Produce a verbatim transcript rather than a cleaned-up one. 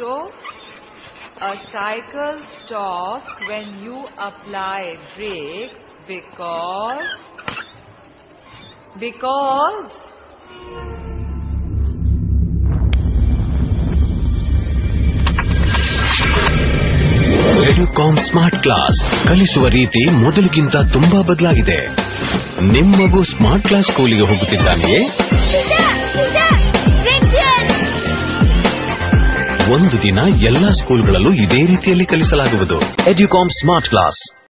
So, a cycle stops when you apply brakes because because Educomp smart class ಕಲಿಸುವ ರೀತಿ ಮೊದಲಿಗಿಂತ ತುಂಬಾ ಬದಲಾಗಿದೆ. ನಿಮ್ಮ ಮಗು ಸ್ಮಾರ್ಟ್ ಕ್ಲಾಸ್ ಸ್ಕೂಲಿಗೆ ಹೋಗುತ್ತಿದ್ದಾನೆಯೇ? ಒಂದು ದಿನ ಎಲ್ಲಾ ಸ್ಕೂಲ್ಗಳಲ್ಲೂ ಇದೇ ರೀತಿಯಲ್ಲಿ ಕಲಿಸಲಾಗುವುದು. ಎಡ್ಯುಕಾಮ್ ಸ್ಮಾರ್ಟ್ ಕ್ಲಾಸ್.